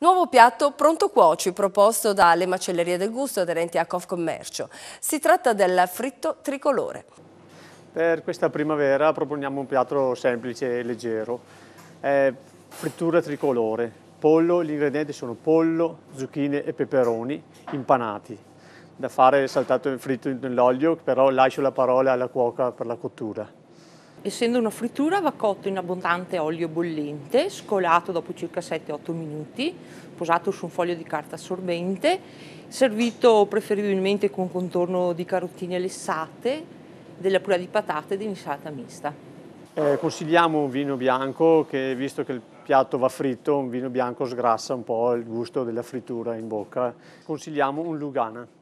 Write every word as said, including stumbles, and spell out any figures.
Nuovo piatto pronto cuoci proposto dalle macellerie del gusto aderenti a Confcommercio. Si tratta del fritto tricolore. Per questa primavera proponiamo un piatto semplice e leggero. È frittura tricolore. Pollo, gli ingredienti sono pollo, zucchine e peperoni impanati. Da fare saltato e fritto nell'olio, però lascio la parola alla cuoca per la cottura. Essendo una frittura va cotto in abbondante olio bollente, scolato dopo circa sette otto minuti, posato su un foglio di carta assorbente, servito preferibilmente con contorno di carottine lessate, della purè di patate e di insalata mista. Eh, consigliamo un vino bianco che, visto che il piatto va fritto, un vino bianco sgrassa un po' il gusto della frittura in bocca. Consigliamo un Lugana.